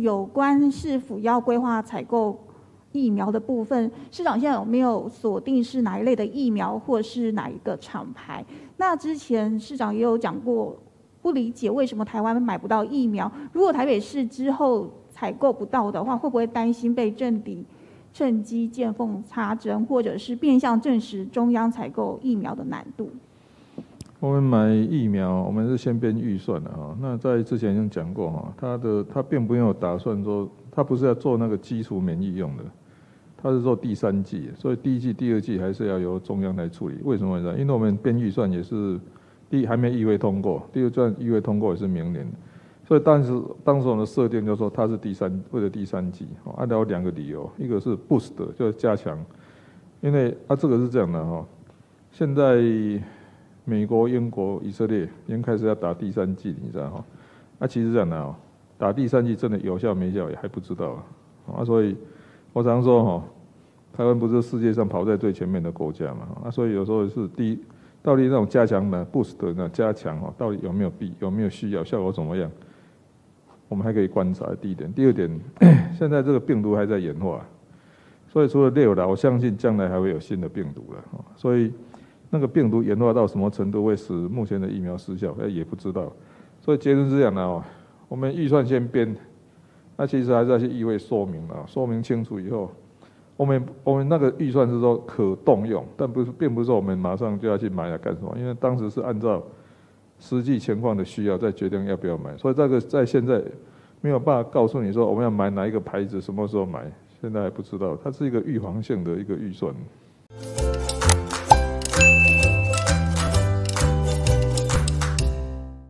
有关是否要规划采购疫苗的部分，市长现在有没有锁定是哪一类的疫苗，或是哪一个厂牌？那之前市长也有讲过，不理解为什么台湾买不到疫苗。如果台北市之后采购不到的话，会不会担心被政敌趁机见缝插针，或者是变相证实中央采购疫苗的难度？ 我们买疫苗，我们是先编预算的哈。那在之前已经讲过哈，他并没有打算说，他不是要做那个基础免疫用的，他是做第3剂，所以第1剂、第2剂还是要由中央来处理。为什么呢？因为我们编预算也是第一还没议会通过，第2段议会通过也是明年，所以当时我们的设定就是说它是为了第3剂，按照2个理由，一个是 boost 就是加强，因为这个是这样的哈，现在美国、英国、以色列已经开始要打第3剂，你知道哈？其实这样的哦，打第3剂真的有效没效也还不知道所以我常说哈，台湾不是世界上跑在最前面的国家嘛所以有时候是到底那种加强的 boost 的加强到底有没有需要，效果怎么样？我们还可以观察第一点。第二点，现在这个病毒还在演化，所以除了6啦，我相信将来还会有新的病毒了所以那个病毒演化到什么程度会使目前的疫苗失效，也不知道。所以结论是这样的我们预算先编，那其实还是要去议会说明说明清楚以后，我们那个预算是说可动用，但并不是说我们马上就要去买来干什么，因为当时是按照实际情况的需要再决定要不要买，所以这个在现在没有办法告诉你说我们要买哪一个牌子，什么时候买，现在还不知道，它是一个预防性的一个预算。